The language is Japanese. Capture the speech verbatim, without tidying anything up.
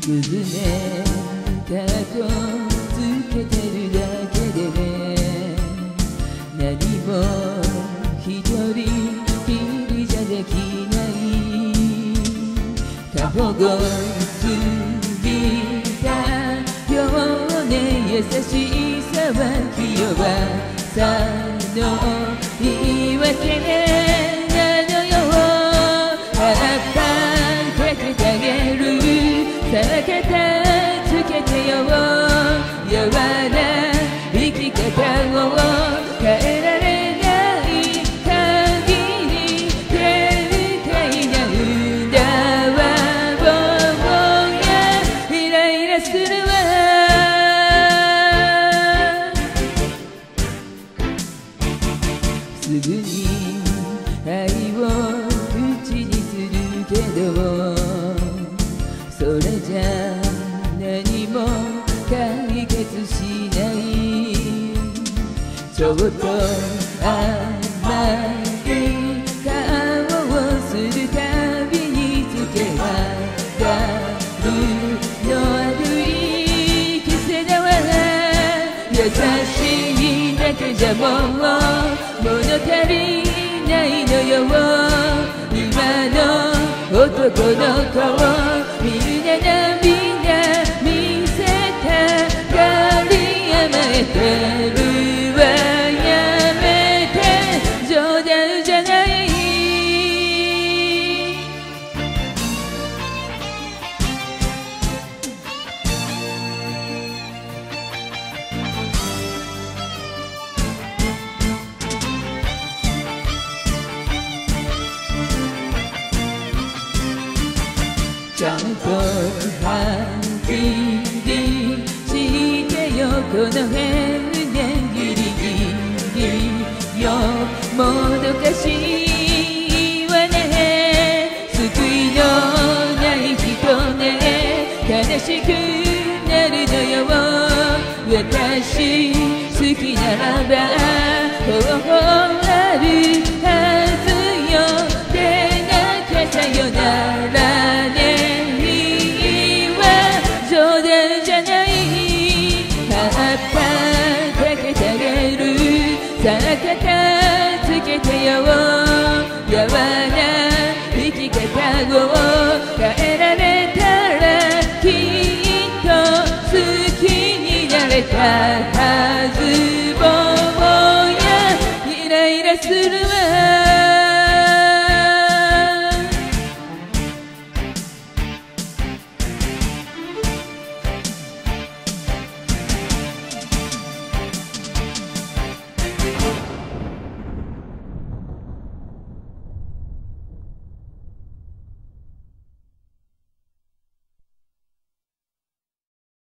すずめかっこつけてるだけでね、何も一人きりじゃできない過保護すぎたよね、優しさは気弱さの言い訳なのよ。あったかけてあげる、さけたつけてよ、柔な生き方を変えられない限り天界なんだわ、僕がイライラするわ。すぐに愛を口にするけど、それじゃ何も解決しない。ちょっと甘い顔をするたびにつけ上がるの悪い癖だわ。優しいだけじゃもう物足りないのよ。今の男の子をみんな涙見せたがり甘えてるわ。やめて、冗談じゃない。ちゃんとはっきりしてよ、この変なギリギリよ、もどかしいわね。救いのない人ね、悲しくなるのよ。私好きならば方法あるはずよ。でなきゃさよならね、さかたつけてよ、柔な生き方を変えられたらきっと好きになれた。